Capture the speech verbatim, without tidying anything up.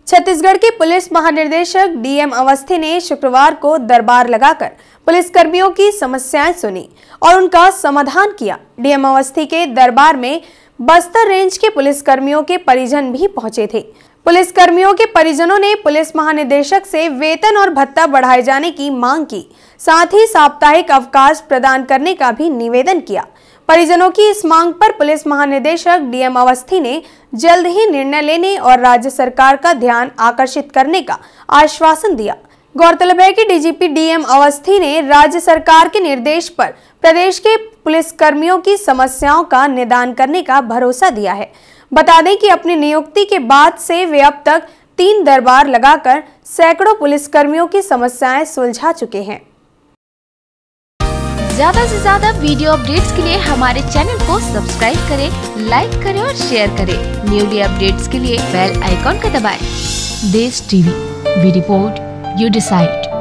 छत्तीसगढ़ के पुलिस महानिदेशक डीएम अवस्थी ने शुक्रवार को दरबार लगाकर पुलिस कर्मियों की समस्याएं सुनी और उनका समाधान किया। डीएम अवस्थी के दरबार में बस्तर रेंज के पुलिस कर्मियों के परिजन भी पहुंचे थे। पुलिस कर्मियों के परिजनों ने पुलिस महानिदेशक से वेतन और भत्ता बढ़ाए जाने की मांग की, साथ ही साप्ताहिक अवकाश प्रदान करने का भी निवेदन किया। परिजनों की इस मांग पर पुलिस महानिदेशक डीएम अवस्थी ने जल्द ही निर्णय लेने और राज्य सरकार का ध्यान आकर्षित करने का आश्वासन दिया। गौरतलब है कि डीजीपी डीएम अवस्थी ने राज्य सरकार के निर्देश पर प्रदेश के पुलिस कर्मियों की समस्याओं का निदान करने का भरोसा दिया है। बता दें कि अपनी नियुक्ति के बाद से वे अब तक तीन दरबार लगाकर सैकड़ों पुलिस कर्मियों की समस्याएं सुलझा चुके हैं। ज्यादा से ज्यादा वीडियो अपडेट्स के लिए हमारे चैनल को सब्सक्राइब करें, लाइक करें और शेयर करें। न्यूली अपडेट्स के लिए बेल आइकॉन का दबाएं। Desh TV, we report, you decide.